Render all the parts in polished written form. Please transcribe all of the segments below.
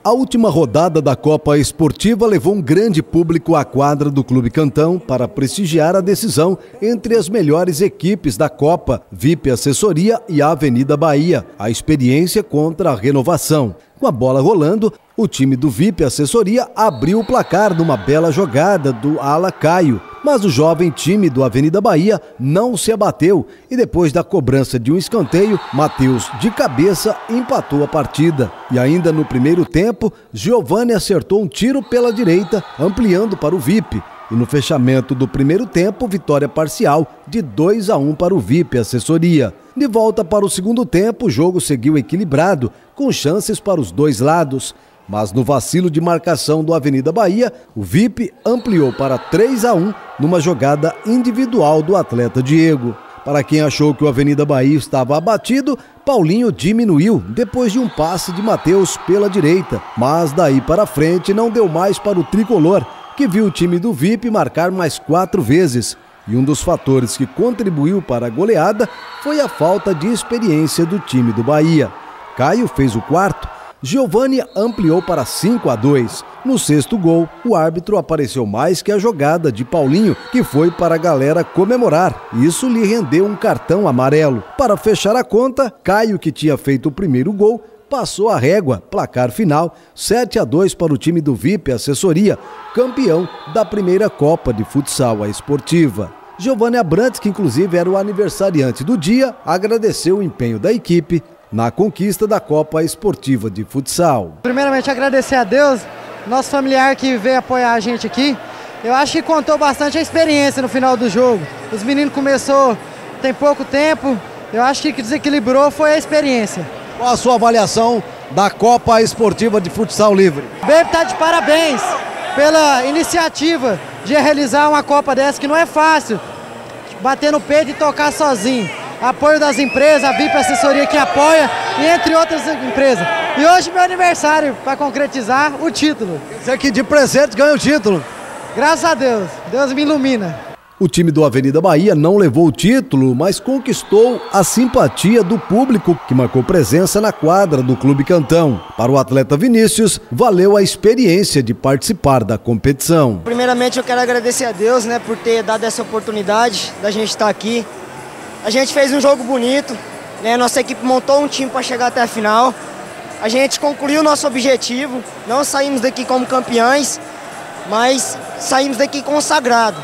A última rodada da Copa Esportiva levou um grande público à quadra do Clube Cantão para prestigiar a decisão entre as melhores equipes da Copa, VIP Assessoria e a Avenida Bahia, a experiência contra a renovação. Com a bola rolando, o time do VIP Assessoria abriu o placar numa bela jogada do ala Caio, mas o jovem time do Avenida Bahia não se abateu e depois da cobrança de um escanteio, Matheus de cabeça empatou a partida. E ainda no primeiro tempo, Giovani acertou um tiro pela direita, ampliando para o VIP. E no fechamento do primeiro tempo, vitória parcial de 2-1 para o VIP Assessoria. De volta para o segundo tempo, o jogo seguiu equilibrado, com chances para os dois lados. Mas no vacilo de marcação do Avenida Bahia, o VIP ampliou para 3-1 numa jogada individual do atleta Diego. Para quem achou que o Avenida Bahia estava abatido, Paulinho diminuiu depois de um passe de Matheus pela direita. Mas daí para frente não deu mais para o tricolor, que viu o time do VIP marcar mais 4 vezes. E um dos fatores que contribuiu para a goleada foi a falta de experiência do time do Bahia. Caio fez o quarto, Giovani ampliou para 5-2. No sexto gol, o árbitro apareceu mais que a jogada de Paulinho, que foi para a galera comemorar. Isso lhe rendeu um cartão amarelo. Para fechar a conta, Caio, que tinha feito o primeiro gol, passou a régua. Placar final, 7-2 para o time do VIP Assessoria, campeão da primeira Copa de Futsal Esportiva. Giovani Abrantes, que inclusive era o aniversariante do dia, agradeceu o empenho da equipe na conquista da Copa Esportiva de Futsal. Primeiramente agradecer a Deus, nosso familiar que veio apoiar a gente aqui. Eu acho que contou bastante a experiência no final do jogo. Os meninos começou tem pouco tempo, eu acho que o que desequilibrou foi a experiência. Qual a sua avaliação da Copa Esportiva de Futsal Livre? O BIP está de parabéns pela iniciativa de realizar uma Copa dessa, que não é fácil, bater no peito e tocar sozinho. Apoio das empresas, a VIP Assessoria que apoia, e entre outras empresas. E hoje meu aniversário para concretizar o título. Quer dizer que de presente ganha o título. Graças a Deus, Deus me ilumina. O time do Avenida Bahia não levou o título, mas conquistou a simpatia do público que marcou presença na quadra do Clube Cantão. Para o atleta Vinícius, valeu a experiência de participar da competição. Primeiramente eu quero agradecer a Deus, por ter dado essa oportunidade da gente estar aqui. A gente fez um jogo bonito, nossa equipe montou um time para chegar até a final. A gente concluiu o nosso objetivo, não saímos daqui como campeões, mas saímos daqui consagrados.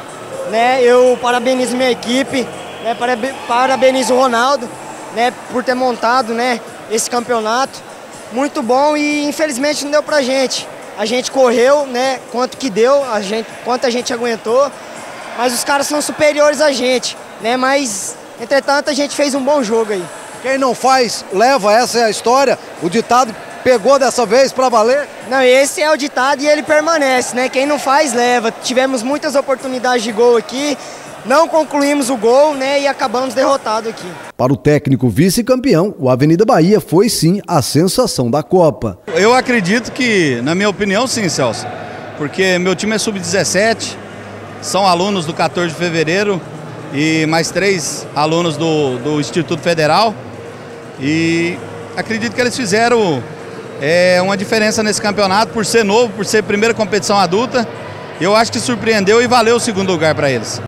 Eu parabenizo minha equipe, parabenizo o Ronaldo, por ter montado, esse campeonato. Muito bom e infelizmente não deu pra gente. A gente correu, quanto que deu, quanto a gente aguentou, mas os caras são superiores a gente, mas entretanto a gente fez um bom jogo aí. Quem não faz, leva, essa é a história. O ditado pegou dessa vez para valer? Não, esse é o ditado e ele permanece, Quem não faz, leva. Tivemos muitas oportunidades de gol aqui, não concluímos o gol, e acabamos derrotados aqui. Para o técnico vice-campeão, o Avenida Bahia foi sim a sensação da Copa. Eu acredito que, na minha opinião, sim, Celso. Porque meu time é sub-17, são alunos do 14 de fevereiro e mais 3 alunos do Instituto Federal. E acredito que eles fizeram uma diferença nesse campeonato, por ser novo, por ser primeira competição adulta. Eu acho que surpreendeu e valeu o segundo lugar para eles.